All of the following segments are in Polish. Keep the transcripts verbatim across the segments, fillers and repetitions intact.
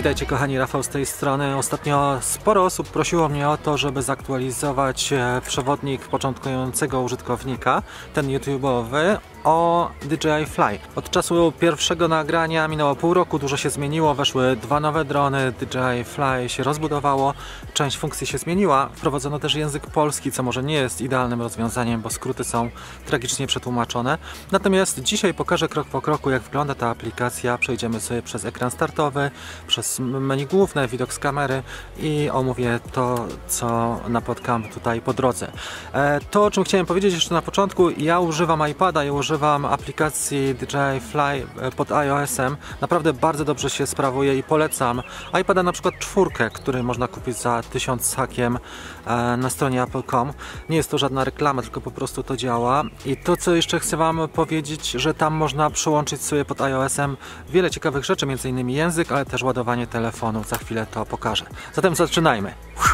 Witajcie kochani, Rafał z tej strony. Ostatnio sporo osób prosiło mnie o to, żeby zaktualizować przewodnik początkującego użytkownika, ten YouTube'owy, o D J I Fly. Od czasu pierwszego nagrania minęło pół roku, dużo się zmieniło, weszły dwa nowe drony, D J I Fly się rozbudowało, część funkcji się zmieniła, wprowadzono też język polski, co może nie jest idealnym rozwiązaniem, bo skróty są tragicznie przetłumaczone. Natomiast dzisiaj pokażę krok po kroku, jak wygląda ta aplikacja. Przejdziemy sobie przez ekran startowy, przez menu główne, widok z kamery i omówię to, co napotkam tutaj po drodze. To, o czym chciałem powiedzieć jeszcze na początku, ja używam iPada, ja używam aplikacji D J I Fly pod iOS-em. Naprawdę bardzo dobrze się sprawuje i polecam iPada na przykład czwórkę, który można kupić za tysiąc z hakiem na stronie apple kropka com. Nie jest to żadna reklama, tylko po prostu to działa. I to, co jeszcze chcę Wam powiedzieć, że tam można przyłączyć sobie pod iOS-em wiele ciekawych rzeczy, między innymi język, ale też ładowanie telefonu. Za chwilę to pokażę. Zatem zaczynajmy.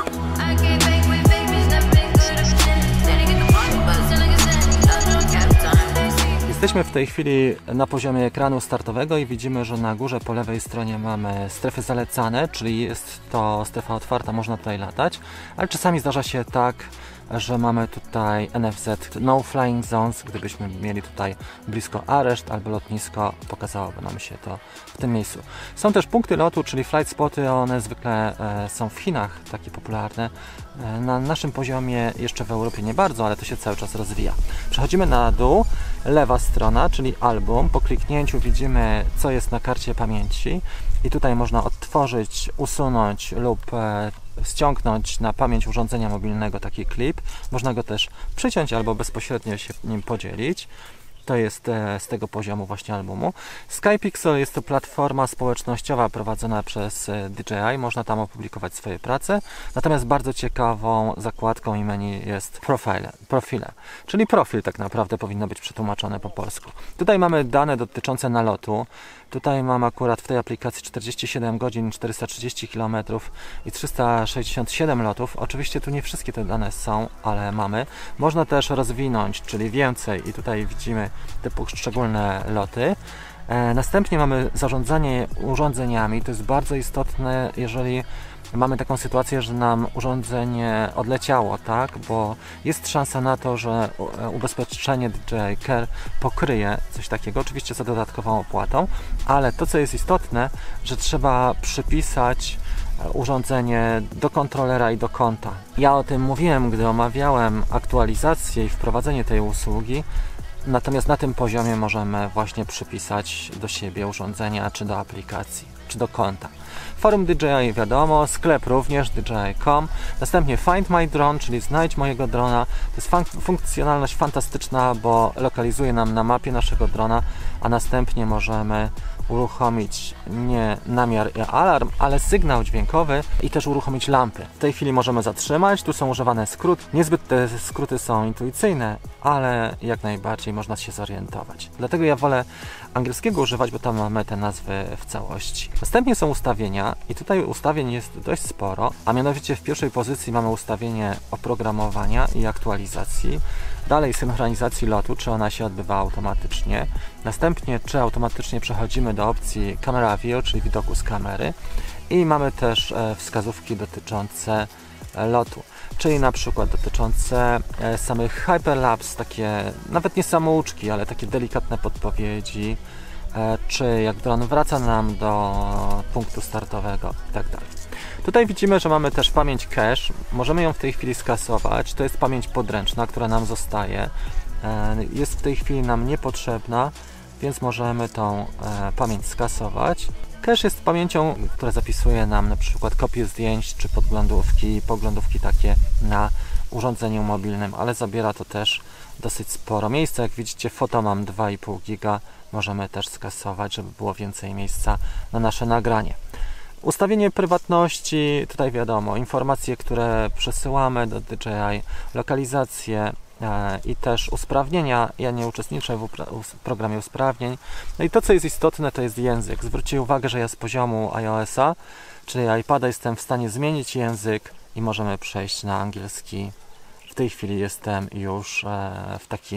Jesteśmy w tej chwili na poziomie ekranu startowego i widzimy, że na górze po lewej stronie mamy strefy zalecane, czyli jest to strefa otwarta, można tutaj latać, ale czasami zdarza się tak, że mamy tutaj N F Z, No Flying Zones. Gdybyśmy mieli tutaj blisko areszt albo lotnisko, pokazałoby nam się to w tym miejscu. Są też punkty lotu, czyli flight spoty, one zwykle e, są w Chinach takie popularne. E, na naszym poziomie jeszcze w Europie nie bardzo, ale to się cały czas rozwija. Przechodzimy na dół, lewa strona, czyli album. Po kliknięciu widzimy, co jest na karcie pamięci i tutaj można odtworzyć, usunąć lub e, ściągnąć na pamięć urządzenia mobilnego taki klip. Można go też przyciąć albo bezpośrednio się nim podzielić. To jest e, z tego poziomu właśnie albumu. SkyPixel jest to platforma społecznościowa prowadzona przez e, D J I. Można tam opublikować swoje prace. Natomiast bardzo ciekawą zakładką i menu jest profile, profile. Czyli profil tak naprawdę powinno być przetłumaczone po polsku. Tutaj mamy dane dotyczące nalotu. Tutaj mam akurat w tej aplikacji czterdzieści siedem godzin, czterysta trzydzieści kilometrów i trzysta sześćdziesiąt siedem lotów. Oczywiście tu nie wszystkie te dane są, ale mamy. Można też rozwinąć, czyli więcej, i tutaj widzimy te poszczególne loty. E, następnie mamy zarządzanie urządzeniami. To jest bardzo istotne, jeżeli mamy taką sytuację, że nam urządzenie odleciało, tak? Bo jest szansa na to, że ubezpieczenie D J I Care pokryje coś takiego, oczywiście za dodatkową opłatą, ale to, co jest istotne, że trzeba przypisać urządzenie do kontrolera i do konta. Ja o tym mówiłem, gdy omawiałem aktualizację i wprowadzenie tej usługi. Natomiast na tym poziomie możemy właśnie przypisać do siebie urządzenia, czy do aplikacji, czy do konta. Forum D J I wiadomo, sklep również D J I kropka com. Następnie Find My Drone, czyli znajdź mojego drona. To jest fun funkcjonalność fantastyczna, bo lokalizuje nam na mapie naszego drona, a następnie możemy uruchomić nie namiar i alarm, ale sygnał dźwiękowy i też uruchomić lampy. W tej chwili możemy zatrzymać, tu są używane skróty. Niezbyt te skróty są intuicyjne, ale jak najbardziej można się zorientować. Dlatego ja wolę angielskiego używać, bo tam mamy te nazwy w całości. Następnie są ustawienia i tutaj ustawień jest dość sporo, a mianowicie w pierwszej pozycji mamy ustawienie oprogramowania i aktualizacji. Dalej synchronizacji lotu, czy ona się odbywa automatycznie. Następnie, czy automatycznie przechodzimy do opcji Camera View, czyli widoku z kamery. I mamy też e, wskazówki dotyczące e, lotu, czyli na przykład dotyczące e, samych hyperlapse, takie nawet nie samouczki, ale takie delikatne podpowiedzi, e, czy jak dron wraca nam do punktu startowego i tak dalej. Tutaj widzimy, że mamy też pamięć cache. Możemy ją w tej chwili skasować. To jest pamięć podręczna, która nam zostaje. Jest w tej chwili nam niepotrzebna, więc możemy tą pamięć skasować. Cache jest pamięcią, która zapisuje nam na przykład kopie zdjęć czy podglądówki, poglądówki takie na urządzeniu mobilnym, ale zabiera to też dosyć sporo miejsca. Jak widzicie, foto mam dwa i pół giga. Możemy też skasować, żeby było więcej miejsca na nasze nagranie. Ustawienie prywatności, tutaj wiadomo, informacje, które przesyłamy do D J I, lokalizację e, i też usprawnienia. Ja nie uczestniczę w programie usprawnień. No i to, co jest istotne, to jest język. Zwróćcie uwagę, że ja z poziomu iOS-a, czyli iPada, jestem w stanie zmienić język i możemy przejść na angielski. W tej chwili jestem już e, w takim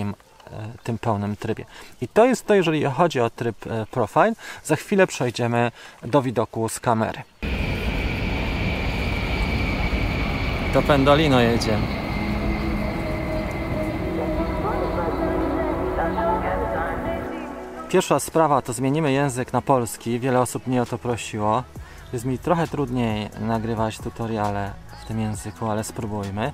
tym pełnym trybie. I to jest to, jeżeli chodzi o tryb Profile. Za chwilę przejdziemy do widoku z kamery. To Pendolino jedzie. Pierwsza sprawa to zmienimy język na polski. Wiele osób mnie o to prosiło. Jest mi trochę trudniej nagrywać tutoriale w tym języku, ale spróbujmy.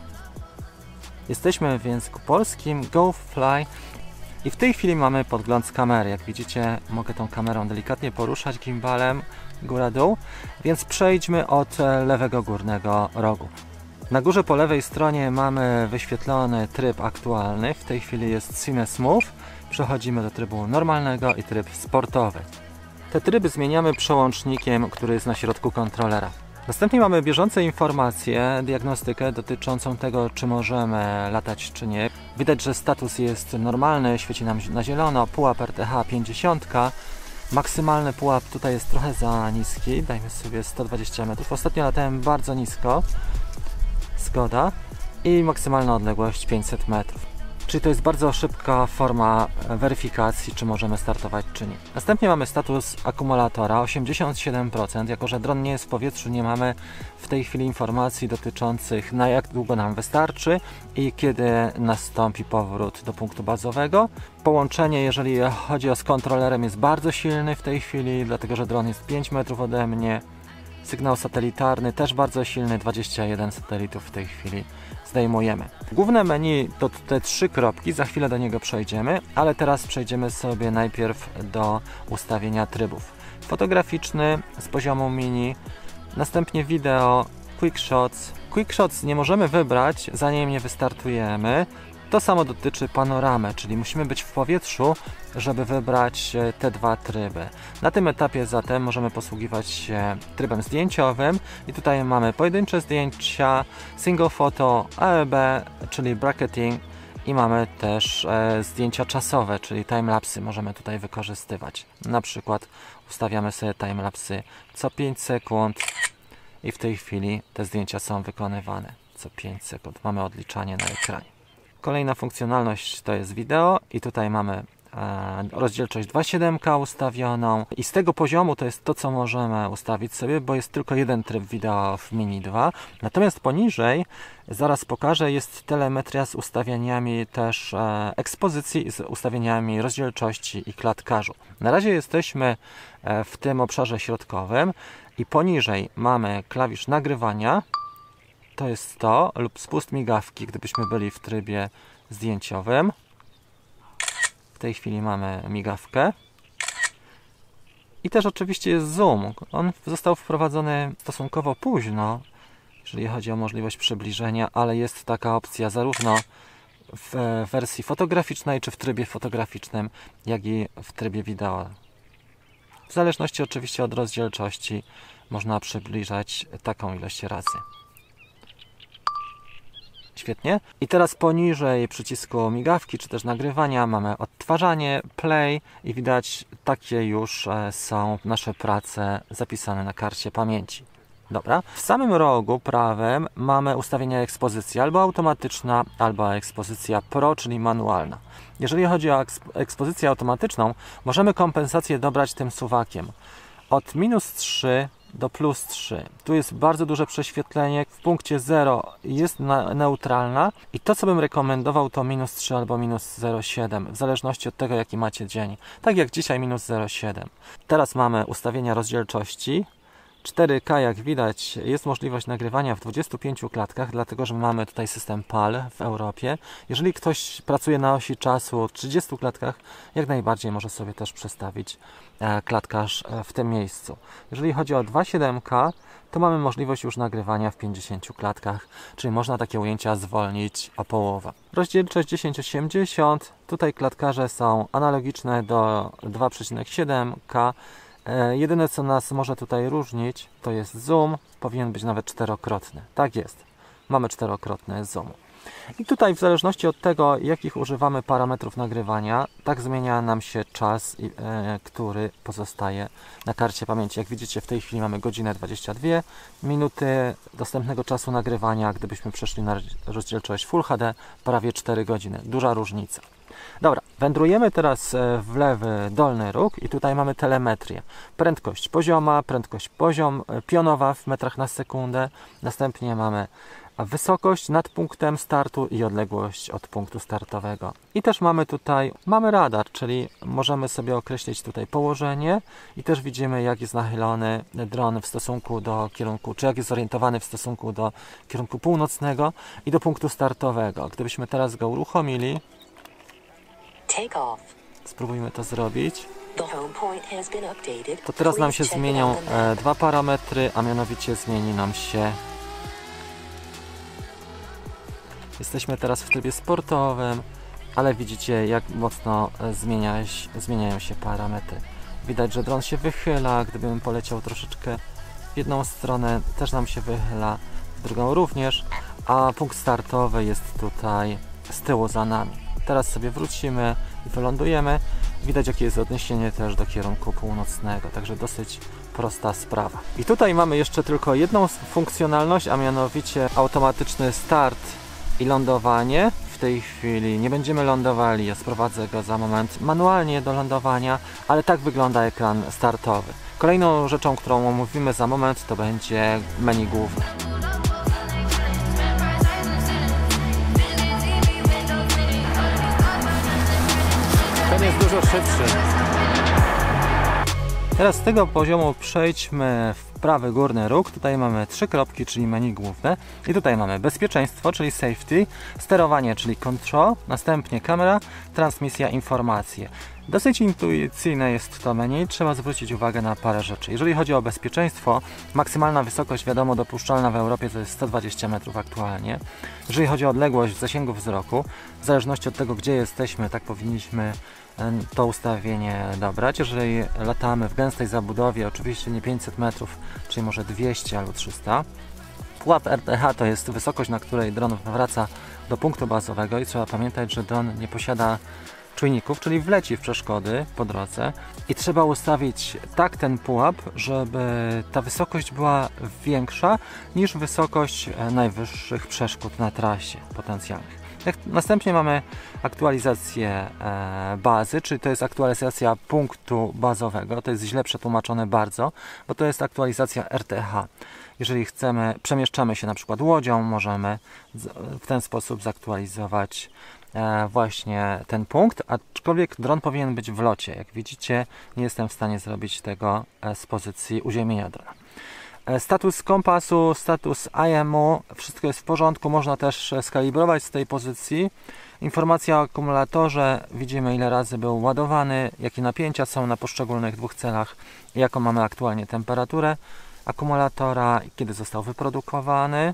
Jesteśmy w języku polskim, GoFly i w tej chwili mamy podgląd z kamery. Jak widzicie, mogę tą kamerą delikatnie poruszać gimbalem góra-dół, więc przejdźmy od lewego górnego rogu. Na górze po lewej stronie mamy wyświetlony tryb aktualny. W tej chwili jest Cine Smooth. Przechodzimy do trybu normalnego i tryb sportowy. Te tryby zmieniamy przełącznikiem, który jest na środku kontrolera. Następnie mamy bieżące informacje, diagnostykę dotyczącą tego, czy możemy latać, czy nie. Widać, że status jest normalny, świeci nam na zielono, pułap R T H pięćdziesiąt. Maksymalny pułap tutaj jest trochę za niski, dajmy sobie sto dwadzieścia metrów. Ostatnio latałem bardzo nisko, zgoda. I maksymalna odległość pięćset metrów. Czyli to jest bardzo szybka forma weryfikacji, czy możemy startować, czy nie. Następnie mamy status akumulatora osiemdziesiąt siedem procent. Jako że dron nie jest w powietrzu, nie mamy w tej chwili informacji dotyczących, na jak długo nam wystarczy i kiedy nastąpi powrót do punktu bazowego. Połączenie, jeżeli chodzi o z kontrolerem, jest bardzo silny w tej chwili, dlatego że dron jest pięć metrów ode mnie. Sygnał satelitarny też bardzo silny, dwadzieścia jeden satelitów w tej chwili zdejmujemy. Główne menu to te trzy kropki, za chwilę do niego przejdziemy, ale teraz przejdziemy sobie najpierw do ustawienia trybów. Fotograficzny z poziomu mini, następnie wideo, quick shots. Quick shots nie możemy wybrać, zanim nie wystartujemy. To samo dotyczy panoramy, czyli musimy być w powietrzu, żeby wybrać te dwa tryby. Na tym etapie zatem możemy posługiwać się trybem zdjęciowym i tutaj mamy pojedyncze zdjęcia, single photo, A E B, czyli bracketing i mamy też e, zdjęcia czasowe, czyli timelapsy możemy tutaj wykorzystywać. Na przykład ustawiamy sobie timelapsy co pięć sekund i w tej chwili te zdjęcia są wykonywane co pięć sekund. Mamy odliczanie na ekranie. Kolejna funkcjonalność to jest wideo i tutaj mamy e, rozdzielczość dwa przecinek siedem K ustawioną i z tego poziomu to jest to, co możemy ustawić sobie, bo jest tylko jeden tryb wideo w Mini dwa. Natomiast poniżej, zaraz pokażę, jest telemetria z ustawieniami też e, ekspozycji, z ustawieniami rozdzielczości i klatkarzu. Na razie jesteśmy e, w tym obszarze środkowym i poniżej mamy klawisz nagrywania. To jest to, lub spust migawki, gdybyśmy byli w trybie zdjęciowym. W tej chwili mamy migawkę. I też oczywiście jest zoom. On został wprowadzony stosunkowo późno, jeżeli chodzi o możliwość przybliżenia, ale jest taka opcja zarówno w wersji fotograficznej, czy w trybie fotograficznym, jak i w trybie wideo. W zależności oczywiście od rozdzielczości można przybliżać taką ilość razy. Świetnie. I teraz poniżej przycisku migawki, czy też nagrywania mamy odtwarzanie, play i widać, takie już są nasze prace zapisane na karcie pamięci. Dobra. W samym rogu prawym mamy ustawienia ekspozycji, albo automatyczna, albo ekspozycja Pro, czyli manualna. Jeżeli chodzi o ekspozycję automatyczną, możemy kompensację dobrać tym suwakiem. Od minus trzy do plus trzy. Tu jest bardzo duże prześwietlenie. W punkcie zero jest na, neutralna i to, co bym rekomendował, to minus trzy albo minus zero przecinek siedem, w zależności od tego, jaki macie dzień. Tak jak dzisiaj minus zero przecinek siedem. Teraz mamy ustawienia rozdzielczości. cztery K, jak widać, jest możliwość nagrywania w dwudziestu pięciu klatkach, dlatego że mamy tutaj system P A L w Europie. Jeżeli ktoś pracuje na osi czasu w trzydziestu klatkach, jak najbardziej może sobie też przestawić klatkarz w tym miejscu. Jeżeli chodzi o dwa przecinek siedem K, to mamy możliwość już nagrywania w pięćdziesięciu klatkach, czyli można takie ujęcia zwolnić o połowę. Rozdzielczość tysiąc osiemdziesiąt, tutaj klatkarze są analogiczne do dwa przecinek siedem K. Jedyne, co nas może tutaj różnić, to jest zoom. Powinien być nawet czterokrotny. Tak jest. Mamy czterokrotny zoom. I tutaj w zależności od tego, jakich używamy parametrów nagrywania, tak zmienia nam się czas, e, który pozostaje na karcie pamięci. Jak widzicie, w tej chwili mamy godzinę dwadzieścia dwie minuty dostępnego czasu nagrywania. Gdybyśmy przeszli na rozdzielczość Full H D, prawie cztery godziny. Duża różnica. Dobra, wędrujemy teraz w lewy dolny róg i tutaj mamy telemetrię. Prędkość pozioma, prędkość poziom, pionowa w metrach na sekundę. Następnie mamy wysokość nad punktem startu i odległość od punktu startowego. I też mamy tutaj, mamy radar, czyli możemy sobie określić tutaj położenie i też widzimy, jak jest nachylony dron w stosunku do kierunku, czy jak jest zorientowany w stosunku do kierunku północnego i do punktu startowego. Gdybyśmy teraz go uruchomili, spróbujmy to zrobić, to teraz nam się zmienią e, dwa parametry, a mianowicie zmieni nam się. Jesteśmy teraz w trybie sportowym, ale widzicie, jak mocno zmienia, zmieniają się parametry. Widać, że dron się wychyla, gdybym poleciał troszeczkę w jedną stronę, też nam się wychyla, w drugą również, a punkt startowy jest tutaj z tyłu za nami. Teraz sobie wrócimy i wylądujemy. Widać, jakie jest odniesienie też do kierunku północnego, także dosyć prosta sprawa. I tutaj mamy jeszcze tylko jedną funkcjonalność, a mianowicie automatyczny start i lądowanie. W tej chwili nie będziemy lądowali, ja sprowadzę go za moment manualnie do lądowania, ale tak wygląda ekran startowy. Kolejną rzeczą, którą omówimy za moment, to będzie menu główne. Ten jest dużo szybszy. Teraz z tego poziomu przejdźmy w prawy górny róg. Tutaj mamy trzy kropki, czyli menu główne. I tutaj mamy bezpieczeństwo, czyli safety, sterowanie, czyli control, następnie kamera, transmisja, informacje. Dosyć intuicyjne jest to menu, trzeba zwrócić uwagę na parę rzeczy. Jeżeli chodzi o bezpieczeństwo, maksymalna wysokość, wiadomo, dopuszczalna w Europie to jest sto dwadzieścia metrów aktualnie. Jeżeli chodzi o odległość w zasięgu wzroku, w zależności od tego, gdzie jesteśmy, tak powinniśmy to ustawienie dobrać. Jeżeli latamy w gęstej zabudowie, oczywiście nie pięćset metrów, czyli może dwieście albo trzysta. Pułap R T H to jest wysokość, na której dron wraca do punktu bazowego i trzeba pamiętać, że dron nie posiada czujników, czyli wleci w przeszkody po drodze i trzeba ustawić tak ten pułap, żeby ta wysokość była większa niż wysokość najwyższych przeszkód na trasie potencjalnych. Następnie mamy aktualizację bazy, czyli to jest aktualizacja punktu bazowego. To jest źle przetłumaczone bardzo, bo to jest aktualizacja R T H. Jeżeli chcemy, przemieszczamy się na przykład łodzią, możemy w ten sposób zaktualizować właśnie ten punkt, aczkolwiek dron powinien być w locie. Jak widzicie, nie jestem w stanie zrobić tego z pozycji uziemienia drona. Status kompasu, status I M U, wszystko jest w porządku, można też skalibrować z tej pozycji. Informacja o akumulatorze, widzimy ile razy był ładowany, jakie napięcia są na poszczególnych dwóch celach, jaką mamy aktualnie temperaturę akumulatora, kiedy został wyprodukowany.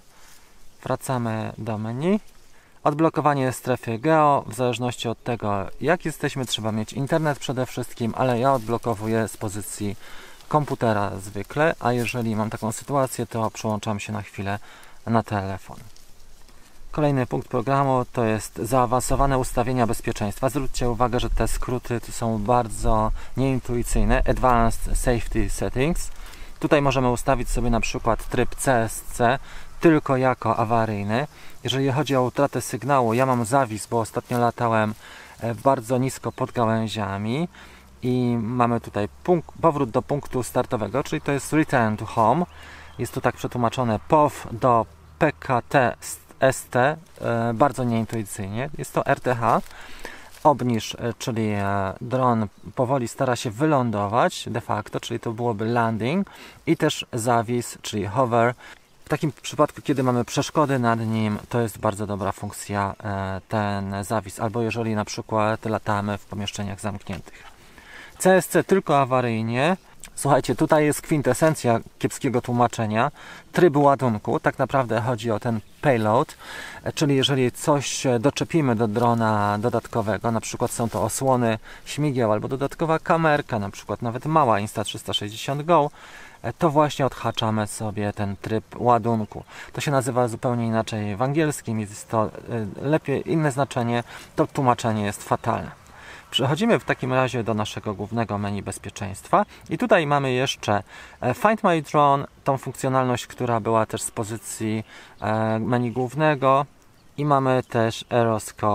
Wracamy do menu. Odblokowanie strefy geo, w zależności od tego, jak jesteśmy, trzeba mieć internet przede wszystkim, ale ja odblokowuję z pozycji komputera zwykle, a jeżeli mam taką sytuację, to przełączam się na chwilę na telefon. Kolejny punkt programu to jest zaawansowane ustawienia bezpieczeństwa. Zwróćcie uwagę, że te skróty tu są bardzo nieintuicyjne. Advanced Safety Settings. Tutaj możemy ustawić sobie na przykład tryb C S C tylko jako awaryjny. Jeżeli chodzi o utratę sygnału, ja mam zawis, bo ostatnio latałem bardzo nisko pod gałęziami i mamy tutaj punkt, powrót do punktu startowego, czyli to jest Return to Home. Jest to tak przetłumaczone P O W do P K T S T, e, bardzo nieintuicyjnie. Jest to R T H. Obniż, czyli dron powoli stara się wylądować de facto, czyli to byłoby landing, i też zawis, czyli hover. W takim przypadku, kiedy mamy przeszkody nad nim, to jest bardzo dobra funkcja ten zawis, albo jeżeli na przykład latamy w pomieszczeniach zamkniętych. C S C tylko awaryjnie. Słuchajcie, tutaj jest kwintesencja kiepskiego tłumaczenia. Tryb ładunku, tak naprawdę chodzi o ten payload, czyli jeżeli coś doczepimy do drona dodatkowego, na przykład są to osłony śmigieł albo dodatkowa kamerka, na przykład nawet mała Insta trzysta sześćdziesiąt Go, to właśnie odhaczamy sobie ten tryb ładunku. To się nazywa zupełnie inaczej w angielskim, jest to lepiej inne znaczenie, to tłumaczenie jest fatalne. Przechodzimy w takim razie do naszego głównego menu bezpieczeństwa i tutaj mamy jeszcze Find My Drone, tą funkcjonalność, która była też z pozycji menu głównego, i mamy też Aeroscope,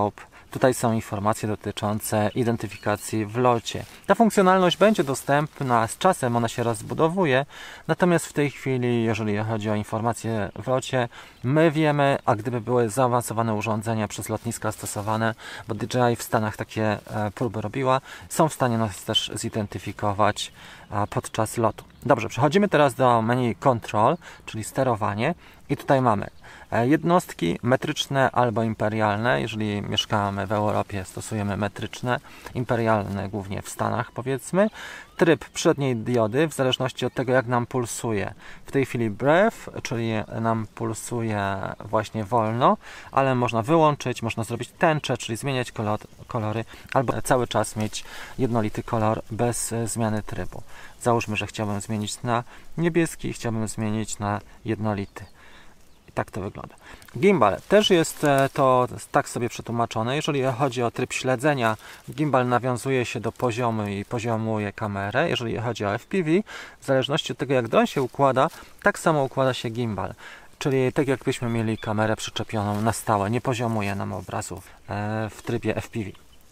Tutaj są informacje dotyczące identyfikacji w locie. Ta funkcjonalność będzie dostępna, z czasem ona się rozbudowuje, natomiast w tej chwili, jeżeli chodzi o informacje w locie, my wiemy, a gdyby były zaawansowane urządzenia przez lotniska stosowane, bo D J I w Stanach takie próby robiła, są w stanie nas też zidentyfikować podczas lotu. Dobrze, przechodzimy teraz do menu Control, czyli sterowanie i tutaj mamy jednostki metryczne albo imperialne. Jeżeli mieszkamy w Europie, stosujemy metryczne, imperialne głównie w Stanach, powiedzmy. Tryb przedniej diody w zależności od tego, jak nam pulsuje. W tej chwili breath, czyli nam pulsuje właśnie wolno, ale można wyłączyć, można zrobić tęczę, czyli zmieniać kolor, kolory, albo cały czas mieć jednolity kolor bez zmiany trybu. Załóżmy, że chciałbym zmienić na niebieski, chciałbym zmienić na jednolity. Tak to wygląda. Gimbal też jest to tak sobie przetłumaczone. Jeżeli chodzi o tryb śledzenia, gimbal nawiązuje się do poziomu i poziomuje kamerę. Jeżeli chodzi o F P V, w zależności od tego, jak dron się układa, tak samo układa się gimbal. Czyli tak jakbyśmy mieli kamerę przyczepioną na stałe, nie poziomuje nam obrazów w trybie F P V.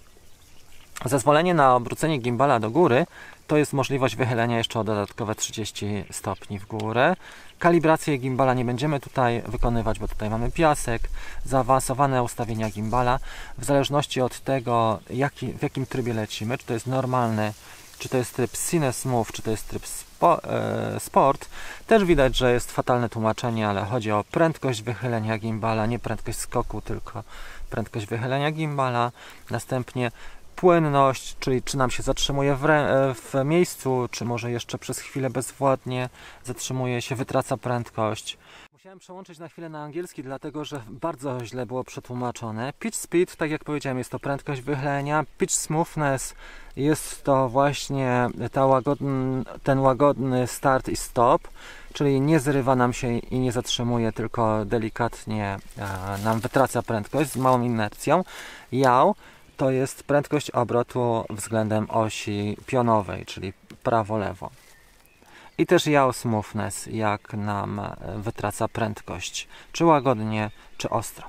Zezwolenie na obrócenie gimbala do góry to jest możliwość wychylenia jeszcze o dodatkowe trzydzieści stopni w górę. Kalibrację gimbala nie będziemy tutaj wykonywać, bo tutaj mamy piasek, zaawansowane ustawienia gimbala. W zależności od tego, jaki, w jakim trybie lecimy, czy to jest normalny, czy to jest tryb Cine Smooth, czy to jest tryb spo, e, Sport, też widać, że jest fatalne tłumaczenie, ale chodzi o prędkość wychylenia gimbala, nie prędkość skoku, tylko prędkość wychylenia gimbala. Następnie płynność, czyli czy nam się zatrzymuje w, w miejscu, czy może jeszcze przez chwilę bezwładnie zatrzymuje się, wytraca prędkość. Musiałem przełączyć na chwilę na angielski, dlatego że bardzo źle było przetłumaczone. Pitch speed, tak jak powiedziałem, jest to prędkość wychylenia. Pitch smoothness jest to właśnie ta łagodny, ten łagodny start i stop, czyli nie zrywa nam się i nie zatrzymuje, tylko delikatnie e, nam wytraca prędkość z małą inercją. Yaw to jest prędkość obrotu względem osi pionowej, czyli prawo-lewo. I też yaw smoothness, jak nam wytraca prędkość, czy łagodnie, czy ostro.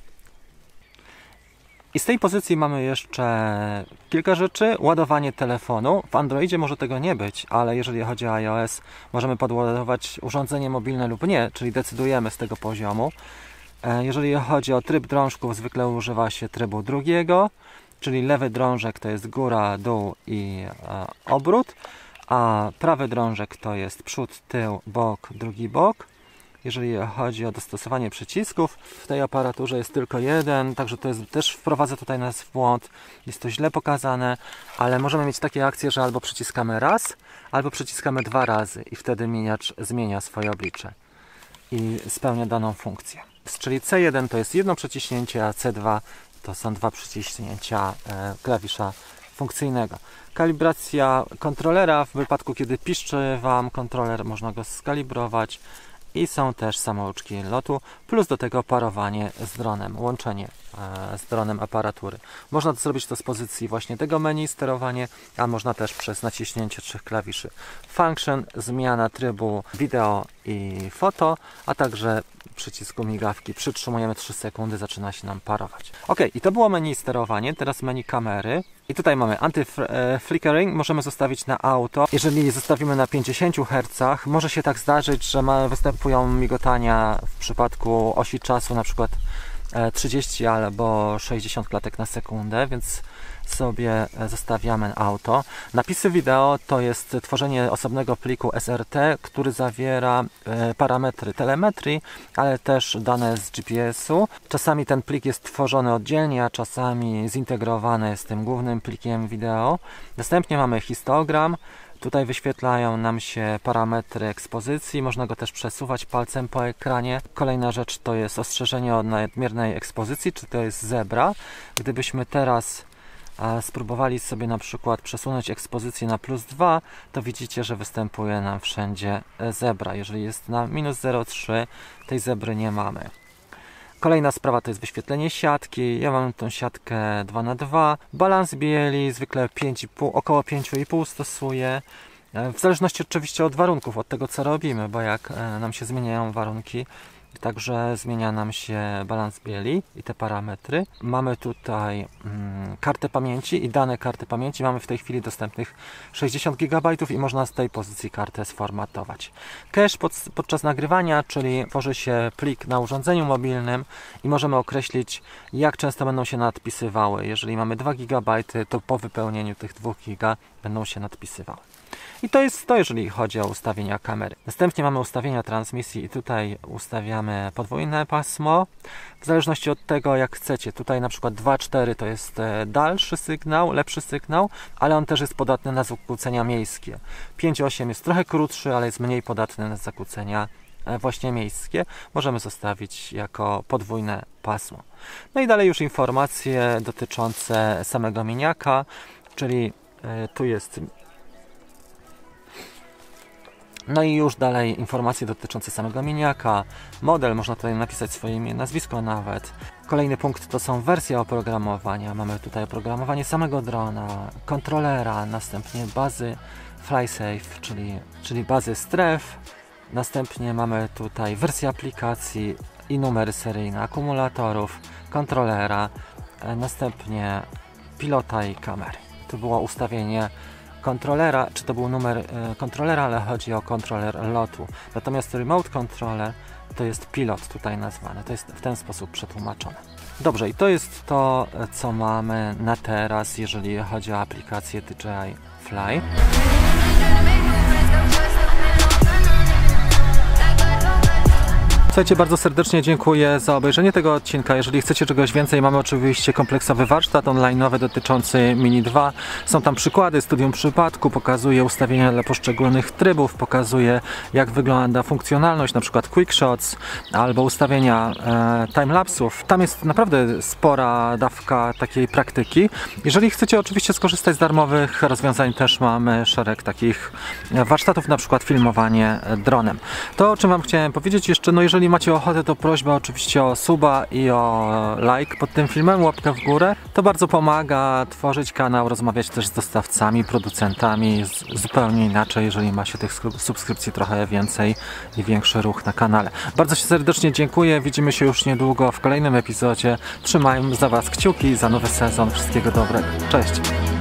I z tej pozycji mamy jeszcze kilka rzeczy. Ładowanie telefonu. W Androidzie może tego nie być, ale jeżeli chodzi o iOS, możemy podładować urządzenie mobilne lub nie, czyli decydujemy z tego poziomu. Jeżeli chodzi o tryb drążków, zwykle używa się trybu drugiego, czyli lewy drążek to jest góra, dół i e, obrót, a prawy drążek to jest przód, tył, bok, drugi bok. Jeżeli chodzi o dostosowanie przycisków, w tej aparaturze jest tylko jeden, także to jest też wprowadza tutaj nas w błąd, jest to źle pokazane, ale możemy mieć takie akcje, że albo przyciskamy raz, albo przyciskamy dwa razy i wtedy miniacz zmienia swoje oblicze i spełnia daną funkcję. Czyli C jeden to jest jedno przyciśnięcie, a C dwa to są dwa przyciśnięcia e, klawisza funkcyjnego. Kalibracja kontrolera, w wypadku kiedy piszczy Wam kontroler, można go skalibrować i są też samouczki lotu, plus do tego parowanie z dronem, łączenie e, z dronem aparatury. Można to zrobić to z pozycji właśnie tego menu, sterowanie, a można też przez naciśnięcie trzech klawiszy. Function, zmiana trybu wideo i foto, a także przycisku migawki. Przytrzymujemy trzy sekundy, zaczyna się nam parować. Ok, i to było menu sterowanie, teraz menu kamery. I tutaj mamy anti-flickering, możemy zostawić na auto. Jeżeli zostawimy na pięćdziesięciu hercach, może się tak zdarzyć, że ma, występują migotania w przypadku osi czasu, na przykład trzydzieści albo sześćdziesiąt klatek na sekundę, więc sobie zostawiamy auto. Napisy wideo to jest tworzenie osobnego pliku S R T, który zawiera parametry telemetrii, ale też dane z G P S u. Czasami ten plik jest tworzony oddzielnie, a czasami zintegrowany z tym głównym plikiem wideo. Następnie mamy histogram. Tutaj wyświetlają nam się parametry ekspozycji, można go też przesuwać palcem po ekranie. Kolejna rzecz to jest ostrzeżenie od nadmiernej ekspozycji, czy to jest zebra. Gdybyśmy teraz a, spróbowali sobie na przykład przesunąć ekspozycję na plus dwa, to widzicie, że występuje nam wszędzie zebra. Jeżeli jest na minus zero przecinek trzy, tej zebry nie mamy. Kolejna sprawa to jest wyświetlenie siatki. Ja mam tą siatkę dwa na dwa. Balans bieli zwykle pięć i pół, około pięć i pół stosuję. W zależności oczywiście od warunków, od tego co robimy, bo jak nam się zmieniają warunki, Także zmienia nam się balans bieli i te parametry. Mamy tutaj mm, kartę pamięci i dane karty pamięci. Mamy w tej chwili dostępnych sześćdziesiąt gigabajtów i można z tej pozycji kartę sformatować. Cache pod, podczas nagrywania, czyli tworzy się plik na urządzeniu mobilnym i możemy określić, jak często będą się nadpisywały. Jeżeli mamy dwa gigabajty, to po wypełnieniu tych dwóch giga będą się nadpisywały. I to jest to, jeżeli chodzi o ustawienia kamery. Następnie mamy ustawienia transmisji i tutaj ustawiamy podwójne pasmo. W zależności od tego, jak chcecie. Tutaj na przykład dwa cztery to jest dalszy sygnał, lepszy sygnał, ale on też jest podatny na zakłócenia miejskie. pięć osiem jest trochę krótszy, ale jest mniej podatny na zakłócenia właśnie miejskie. Możemy zostawić jako podwójne pasmo. No i dalej już informacje dotyczące samego miniaka, czyli tu jest... No i już dalej informacje dotyczące samego miniaka, model, można tutaj napisać swoje imię, nazwisko nawet. Kolejny punkt to są wersje oprogramowania. Mamy tutaj oprogramowanie samego drona, kontrolera, następnie bazy FlySafe, czyli, czyli bazy stref. Następnie mamy tutaj wersję aplikacji i numery seryjne akumulatorów, kontrolera, następnie pilota i kamery. To było ustawienie kontrolera, czy to był numer e, kontrolera, ale chodzi o kontroler lotu. Natomiast remote controller to jest pilot tutaj nazwany. To jest w ten sposób przetłumaczone. Dobrze, i to jest to, co mamy na teraz, jeżeli chodzi o aplikację D J I Fly. Słuchajcie, bardzo serdecznie dziękuję za obejrzenie tego odcinka. Jeżeli chcecie czegoś więcej, mamy oczywiście kompleksowy warsztat online'owy dotyczący Mini dwa. Są tam przykłady, studium przypadku, pokazuje ustawienia dla poszczególnych trybów, pokazuje, jak wygląda funkcjonalność, na przykład quick shots albo ustawienia e, timelapsów. Tam jest naprawdę spora dawka takiej praktyki. Jeżeli chcecie oczywiście skorzystać z darmowych rozwiązań, też mamy szereg takich warsztatów, na przykład filmowanie dronem. To, o czym Wam chciałem powiedzieć jeszcze, no jeżeli macie ochotę, to prośba oczywiście o suba i o like pod tym filmem, łapkę w górę. To bardzo pomaga tworzyć kanał, rozmawiać też z dostawcami, producentami, z, zupełnie inaczej, jeżeli ma się tych subskrypcji trochę więcej i większy ruch na kanale. Bardzo się serdecznie dziękuję, widzimy się już niedługo w kolejnym epizodzie. Trzymajmy za Was kciuki za nowy sezon. Wszystkiego dobrego. Cześć!